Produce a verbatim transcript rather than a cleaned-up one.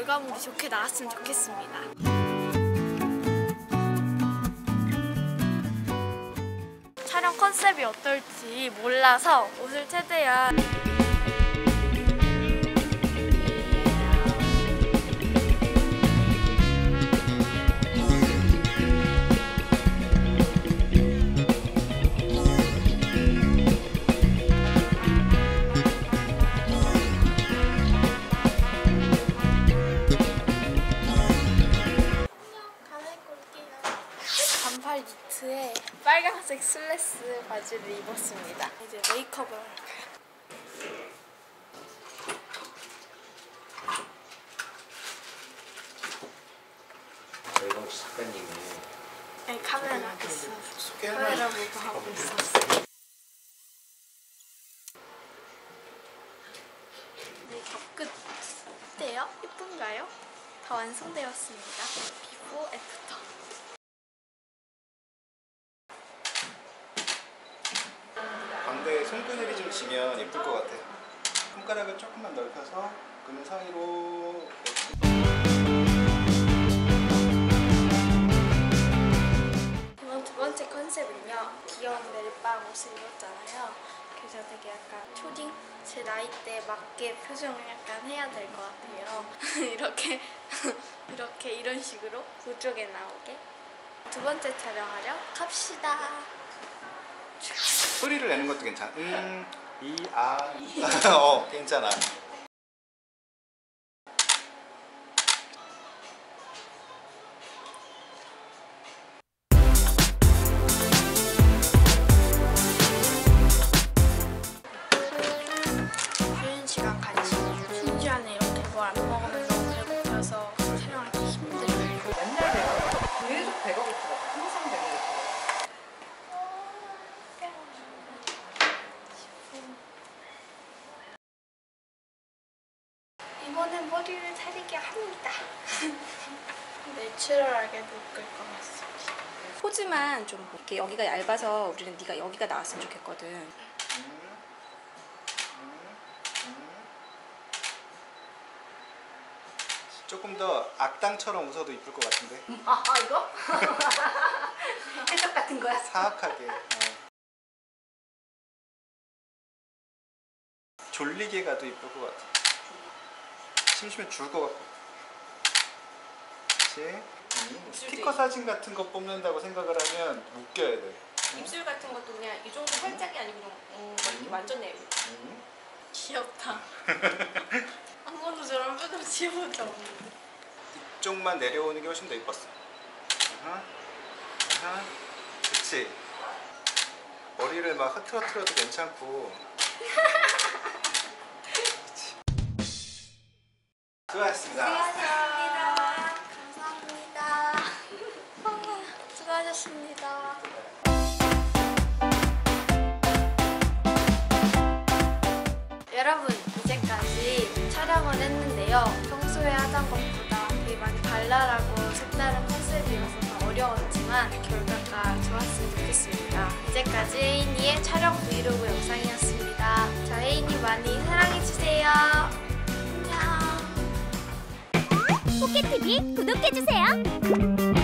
결과물이 좋게 나왔으면 좋겠습니다. 촬영 컨셉이 어떨지 몰라서 옷을 최대한 반팔 니트에 빨간색 슬랙스 바지를 입었습니다. 이제 메이크업을 할까요? 저희가 혹시 작가님이 아니 카메라 하고 있어. 카메라 보고 하고 있었어. 메이크업 끝. 어때요? 예쁜가요? 다 완성되었습니다. 비포 애프터. 광대에 손그늘이 좀 지면 예쁠 것 같아. 손가락을 조금만 넓혀서 그러면 사이로. 이번 두 번째 컨셉은요. 귀여운 멜빵 옷을 입었잖아요. 그래서 되게 약간 초딩? 제 나이대에 맞게 표정을 약간 해야 될 것 같아요. 이렇게 이렇게 이런 식으로 그쪽에 나오게. 두 번째 촬영하려 갑시다. 소리를 내는 것도 괜찮아. 음, 이, 아, 어, 괜찮아. 쉬는 시간 간식. 쉬는 시간에 이렇게 뭘 안 먹으면 너무 배고파서 촬영하기 힘들어요. 맨날 배가 계속 배가 고프다. 항상 배가 고프다. 이번엔 머리를 자르게 합니다. 내추럴하게 묶을 것 같습니다. 포즈만 좀 이렇게 여기가 얇아서 우리는 네가 여기가 나왔으면 좋겠거든. 음, 음, 음. 조금 더 악당처럼 웃어도 이쁠 것 같은데. 아, 아 이거? 해적 같은 거야? 사악하게. 어. 졸리게 가도 이쁠 것 같아. 심심해 죽을 것 같고. 그렇지? 음, 스티커 사진 같은 거 뽑는다고 생각을 하면 웃겨야 돼. 응? 입술 같은 것도 그냥 이 정도 살짝이 아니고 그냥 음, 이렇게 완전 내려. 응? 귀엽다. 한 번도 저런 표정 지어본 적 없는데. 이쪽만 내려오는 게 훨씬 더 이뻤어. 아하. 아하. 그치? 머리를 막 흐트러트려도 괜찮고. 그치. 수고하셨습니다. 감사합니다. 감사합니다. 수고하셨습니다. 여러분, 이제까지 촬영을 했는데요. 평소에 하던 것보다 되게 많이 발랄하고 색다른 컨셉이어서 더 어려웠지만 결과가 좋았으면 좋겠습니다. 이제까지 혜인이의 촬영 브이로그 영상이었습니다. 저 혜인이 많이 사랑해주세요. 안녕. 포켓티비 구독해주세요.